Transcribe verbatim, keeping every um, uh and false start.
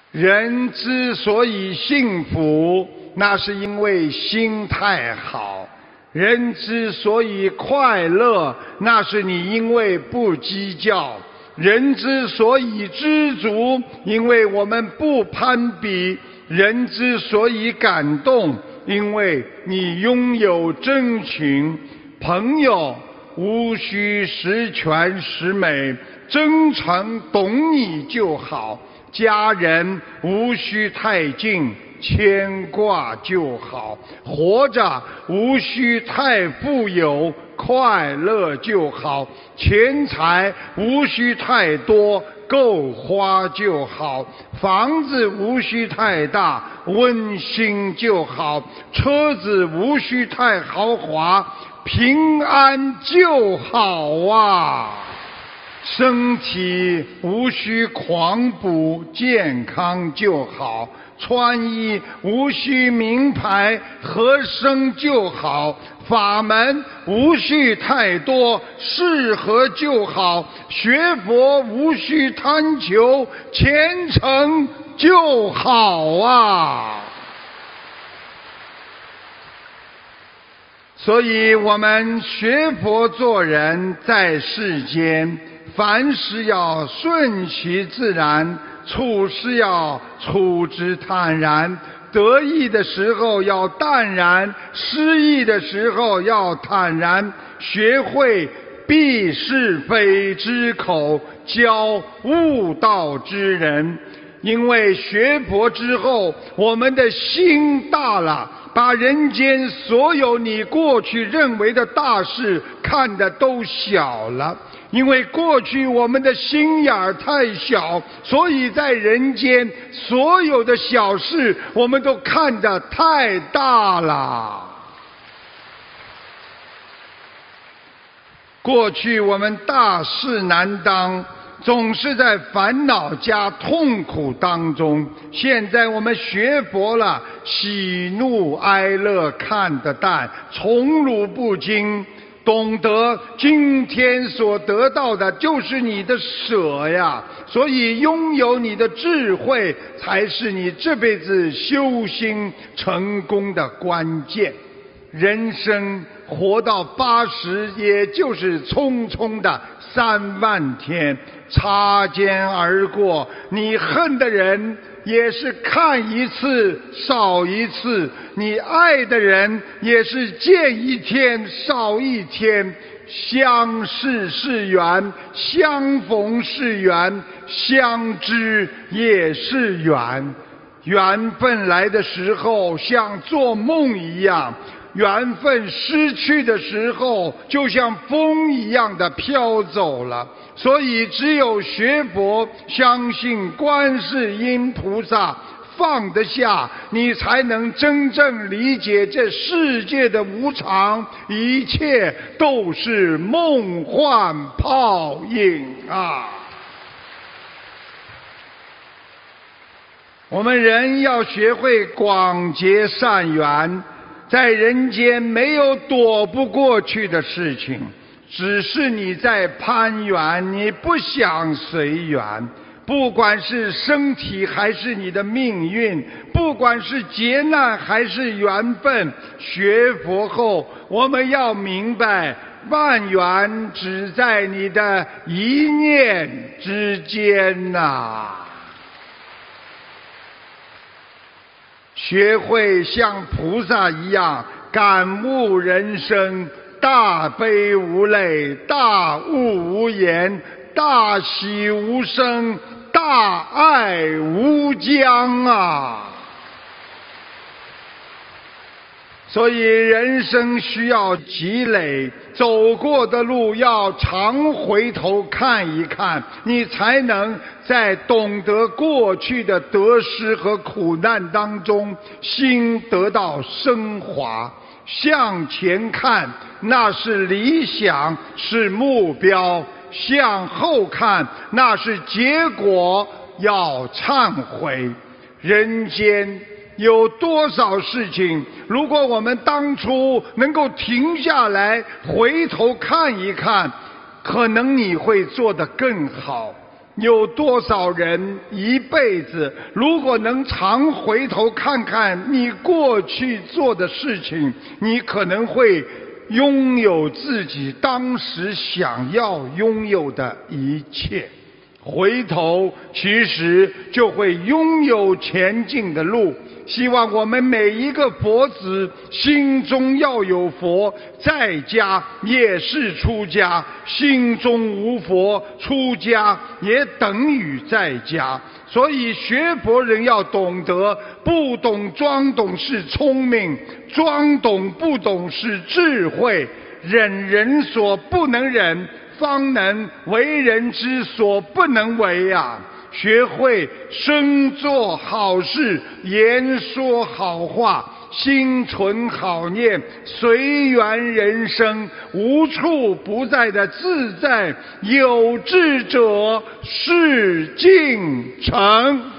人之所以幸福，那是因为心态好；人之所以快乐，那是你因为不计较；人之所以知足，因为我们不攀比；人之所以感动，因为你拥有真情。朋友无需十全十美，真诚懂你就好；家人无需太近，牵挂就好；活着无需太富有，快乐就好；钱财无需太多，够花就好；房子无需太大，温馨就好；车子无需太豪华，平安就好啊！身体无需狂补，健康就好；穿衣无需名牌，合身就好；法门无需太多，适合就好；学佛无需贪求，虔诚就好啊！所以我们学佛做人，在世间凡事要顺其自然，处事要处之坦然，得意的时候要淡然，失意的时候要坦然，学会避是非之口，教悟道之人。因为学佛之后，我们的心大了，把人间所有你过去认为的大事看得都小了。因为过去我们的心眼儿太小，所以在人间所有的小事我们都看得太大了。过去我们大事难当，总是在烦恼加痛苦当中。现在我们学佛了，喜怒哀乐看得淡，宠辱不惊，懂得今天所得到的就是你的舍呀。所以拥有你的智慧，才是你这辈子修心成功的关键。人生活到八十，也就是匆匆的三万天，擦肩而过，你恨的人也是看一次少一次，你爱的人也是见一天少一天。相识是缘，相逢是缘，相知也是缘。缘分来的时候像做梦一样，缘分失去的时候就像风一样的飘走了。所以只有学佛，相信观世音菩萨，放得下，你才能真正理解这世界的无常，一切都是梦幻泡影啊！我们人要学会广结善缘，在人间没有躲不过去的事情，只是你在攀缘，你不想随缘。不管是身体还是你的命运，不管是劫难还是缘分，学佛后我们要明白，万缘只在你的一念之间呐、啊。学会像菩萨一样感悟人生，大悲无泪，大悟无言，大喜无声，大爱无疆啊！所以人生需要积累，走过的路要常回头看一看，你才能在懂得过去的得失和苦难当中，心得到升华。向前看，那是理想，是目标；向后看，那是结果，要忏悔。人间有多少事情，如果我们当初能够停下来回头看一看，可能你会做得更好。 有多少人一辈子，如果能常回头看看你过去做的事情，你可能会拥有自己当时想要拥有的一切。回头其实就会拥有前进的路。希望我们每一个佛子心中要有佛，在家也是出家，心中无佛，出家也等于在家。所以学佛人要懂得，不懂装懂是聪明，装懂不懂是智慧。忍人所不能忍，方能为人之所不能为啊！学会身做好事，言说好话，心存好念，随缘人生，无处不在的自在。有志者事竟成。